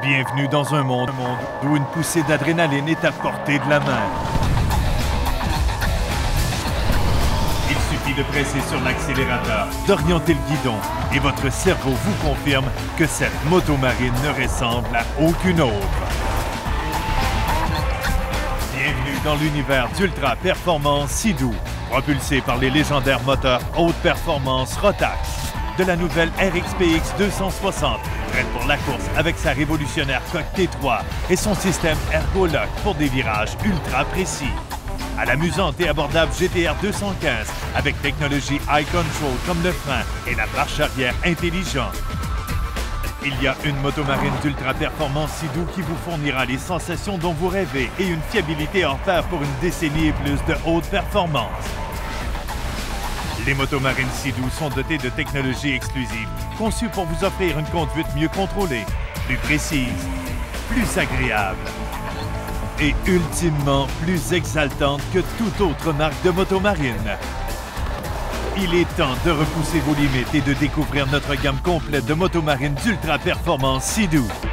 Bienvenue dans un monde où une poussée d'adrénaline est à portée de la main. Il suffit de presser sur l'accélérateur, d'orienter le guidon, et votre cerveau vous confirme que cette motomarine ne ressemble à aucune autre. Bienvenue dans l'univers d'Ultra Performance Sea-Doo, propulsé par les légendaires moteurs haute performance Rotax, de la nouvelle RXPX 260, prête pour la course avec sa révolutionnaire coque T3 et son système ErgoLock pour des virages ultra précis, à l'amusante et abordable GTR 215 avec technologie Eye Control comme le frein et la marche arrière intelligente. Il y a une motomarine d'ultra performance Sea-Doo qui vous fournira les sensations dont vous rêvez et une fiabilité hors pair pour une décennie et plus de haute performance. Les motomarines Sea-Doo sont dotées de technologies exclusives, conçues pour vous offrir une conduite mieux contrôlée, plus précise, plus agréable et ultimement plus exaltante que toute autre marque de motomarine. Il est temps de repousser vos limites et de découvrir notre gamme complète de motomarines d'ultra performance Sea-Doo.